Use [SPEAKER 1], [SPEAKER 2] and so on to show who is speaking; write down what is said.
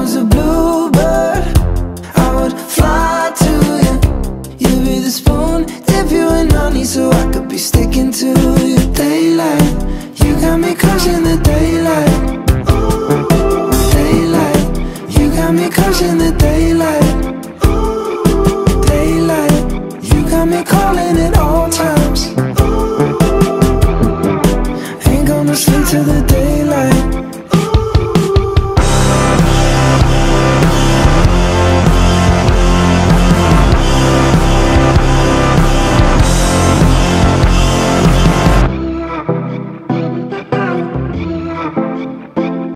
[SPEAKER 1] was a bluebird, I would fly to you. You'd be the spoon, dip you in honey, so I could be sticking to your daylight. You got me crushing the daylight. Daylight, you got me crushing the daylight. Daylight, you got me calling at all times. Ain't gonna sleep till the daylight.